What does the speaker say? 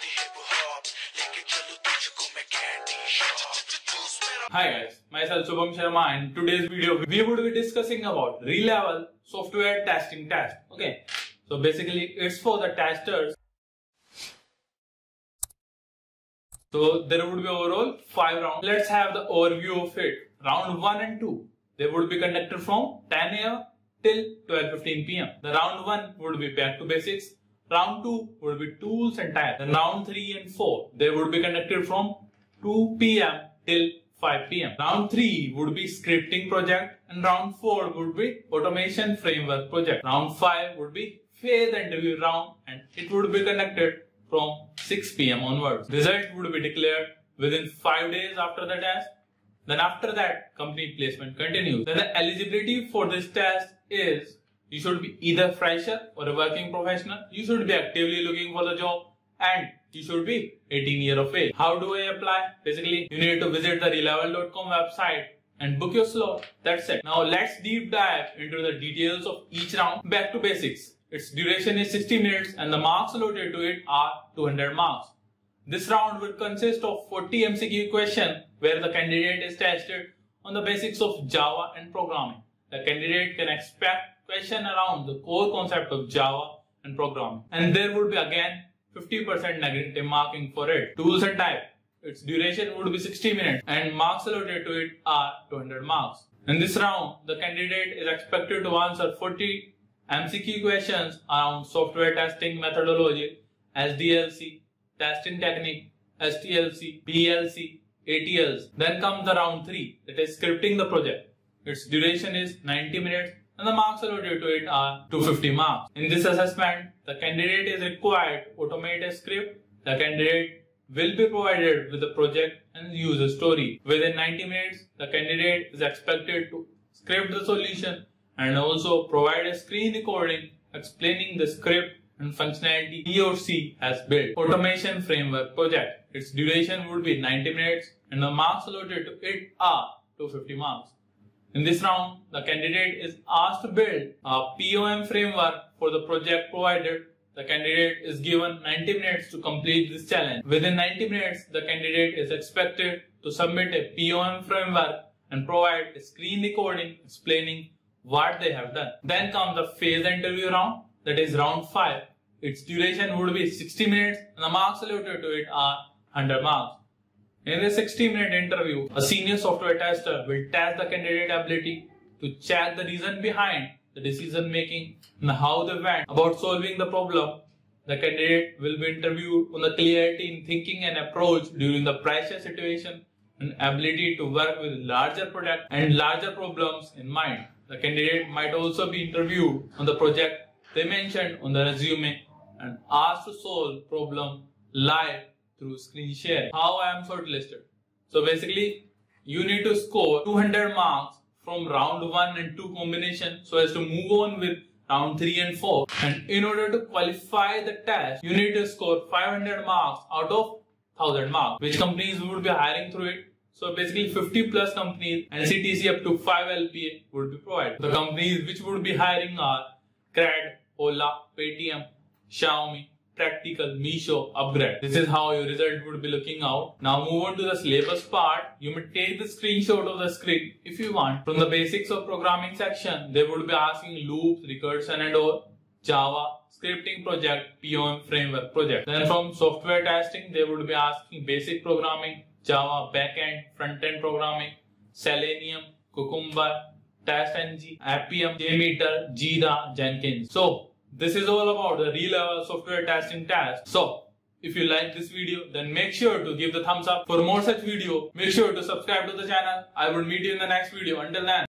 Hi guys, myself Shubham Sharma. In today's video, we would be discussing about Relevel software testing test. Okay, so basically it's for the testers. So there would be overall 5 rounds. Let's have the overview of it. Round 1 and 2, they would be conducted from 10 AM till 12:15 PM. The round 1 would be back to basics. Round 2 would be tools and types. Then round 3 and 4, they would be conducted from 2 PM till 5 PM. Round 3 would be scripting project and round 4 would be automation framework project. Round 5 would be phase interview round and it would be conducted from 6 PM onwards. Result would be declared within 5 days after the test. Then after that, company placement continues. Then the eligibility for this test is you should be either fresher or a working professional. You should be actively looking for the job and you should be 18 years of age. How do I apply? Basically, you need to visit the relevel.com website and book your slot. That's it. Now let's deep dive into the details of each round. Back to basics. Its duration is 60 minutes and the marks allotted to it are 200 marks. This round will consist of 40 MCQ questions where the candidate is tested on the basics of Java and programming. The candidate can expect questions around the core concept of Java and programming. And there would be again 50% negative marking for it. Tools and type. Its duration would be 60 minutes and marks allotted to it are 200 marks. In this round, the candidate is expected to answer 40 MCQ questions around software testing methodology, SDLC, testing technique, STLC, PLC, ATLs. Then comes the round 3, that is scripting the project. Its duration is 90 minutes and the marks allotted to it are 250 marks. In this assessment, the candidate is required to automate a script. The candidate will be provided with a project and user story. Within 90 minutes, the candidate is expected to script the solution and also provide a screen recording explaining the script and functionality he or she has built. Automation framework project. Its duration would be 90 minutes and the marks allotted to it are 250 marks. In this round, the candidate is asked to build a POM framework for the project provided. The candidate is given 90 minutes to complete this challenge. Within 90 minutes, the candidate is expected to submit a POM framework and provide a screen recording explaining what they have done. Then comes the phase interview round, that is round 5. Its duration would be 60 minutes and the marks allotted to it are 100 marks. In this 60-minute interview, a senior software tester will test the candidate ability to check the reason behind the decision making and how they went about solving the problem. The candidate will be interviewed on the clarity in thinking and approach during the pressure situation and ability to work with larger product and larger problems in mind. The candidate might also be interviewed on the project they mentioned on the resume and asked to solve problem live through screen sharing. How I am shortlisted. So basically, you need to score 200 marks from round 1 and 2 combination so as to move on with round 3 and 4. And in order to qualify the test, you need to score 500 marks out of 1000 marks. Which companies would be hiring through it? So basically 50 plus companies and CTC up to 5 LPA would be provided. The companies which would be hiring are CRED, Ola, Paytm, Xiaomi, Practical, Meesho, Upgrade. This is how your result would be looking out. Now move on to the syllabus part. You may take the screenshot of the script if you want. From the basics of programming section, they would be asking loops, recursion and all, Java, scripting project, POM framework project. Then from software testing, they would be asking basic programming, Java, backend, front-end programming, Selenium, Cucumber, TestNG, Appium, JMeter, Jira, Jenkins. So this is all about the Relevel software testing test. So if you like this video, then make sure to give the thumbs up. For more such video, make sure to subscribe to the channel. I will meet you in the next video. Until then.